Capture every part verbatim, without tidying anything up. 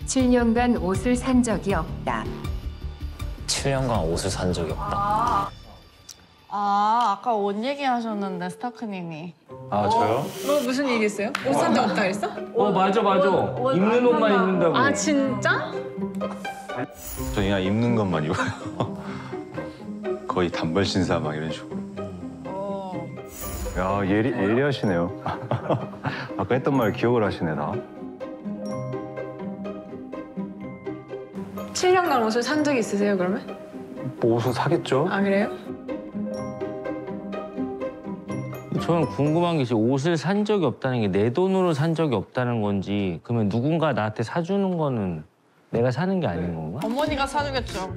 칠 년간 옷을 산 적이 없다. 칠 년간 옷을 산 적이 없다. 아, 아까 옷 얘기하셨는데 스타크님이. 아, 저요? 너 무슨 얘기 했어요? 옷 산 적 없다 그랬어? 어, 맞아, 맞아. 입는 옷만 입는다고. 아, 진짜? 저 그냥 입는 것만 입어요. 거의 단벌 신사 막 이런 식으로. 어. 야, 예리, 예리하시네요. 아까 했던 말 기억을 하시네, 다. 칠 년간 옷을 산 적이 있으세요, 그러면? 뭐 옷을 사겠죠? 아, 그래요? 저는 궁금한 게 지금 옷을 산 적이 없다는 게 내 돈으로 산 적이 없다는 건지, 그러면 누군가 나한테 사주는 거는 내가 사는 게 아닌 건가? 어머니가 사주겠죠.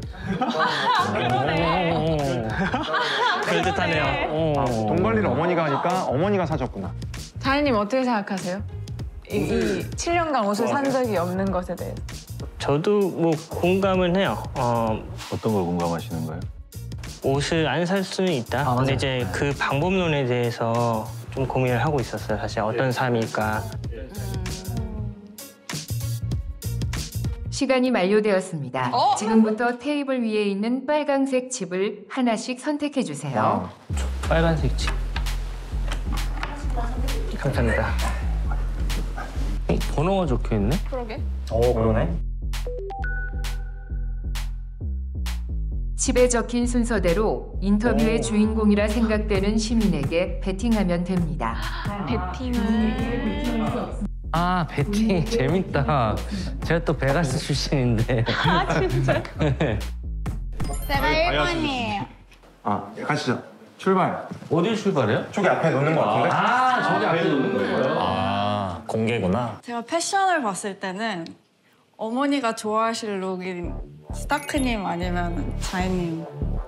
그러네. 그럴듯하네요. 아, 돈 관리를 어머니가 하니까 어머니가 사줬구나. 자연님 어떻게 생각하세요? 이, 이 칠 년간 옷을 산 적이 없는 것에 대해서. 저도 뭐 공감은 해요. 어, 어떤 걸 공감하시는 거예요? 옷을 안 살 수는 있다. 아, 근데 이제 그 방법론에 대해서 좀 고민을 하고 있었어요. 사실 어떤 삶일까. 시간이 만료되었습니다. 어? 지금부터 테이블 위에 있는 빨강색 칩을 하나씩 선택해 주세요. 빨간색 칩. 감사합니다. 어, 번호가 적혀있네? 그러게. 오, 그러네. 칩에 적힌 순서대로 인터뷰의 주인공이라 생각되는 시민에게 배팅하면 됩니다. 배팅을. 아, 배팅 재밌다. 제가 또 베가스 출신인데. 아, 진짜? 제가 일 번이에요. 아, 가시죠. 출발. 어딜 출발해요? 저기 앞에 놓는 거 같은데? 아, 저기 앞에 놓는 거예요? 아, 공개구나. 제가 패션을 봤을 때는 어머니가 좋아하실 룩인 스타크님 아니면 자이님.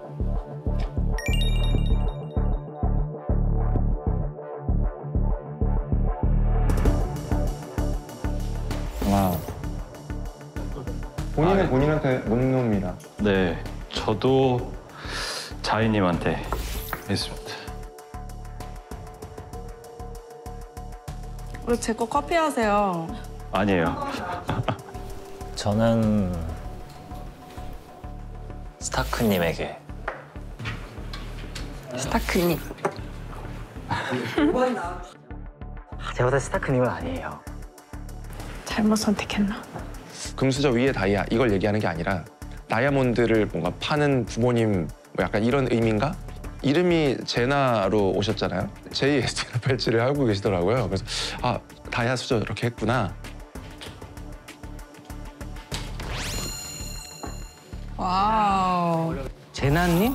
와. 본인은 본인한테 못 놉니다. 네, 저도 자이님한테 했습니다. 왜 제 거 카피하세요? 아니에요. 저는 스타크님에게. 스타크님. 제가 봤을 때 스타크님은 아니에요. 잘못 선택했나? 금수저 위에 다이아 이걸 얘기하는 게 아니라 다이아몬드를 뭔가 파는 부모님 뭐 약간 이런 의미인가? 이름이 제나로 오셨잖아요. 제이에스티나 벨츠를 알고 계시더라고요. 그래서 아, 다이아 수저 이렇게 했구나. 와우. 제나님?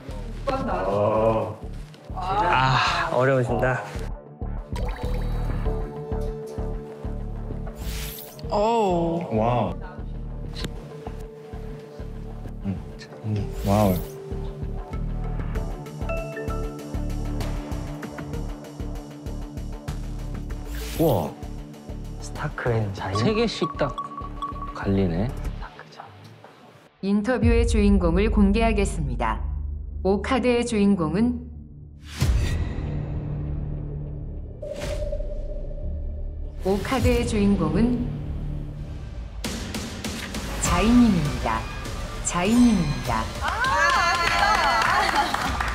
아, 어려우신다. 오. 와우. 와우. 우와, 스타크엔 자이. 세 개씩 딱 갈리네. 인터뷰의 주인공을 공개하겠습니다. 오 카드의 주인공은 오 카드의 주인공은 자이님입니다. 자이님입니다. 아, 아쉽다.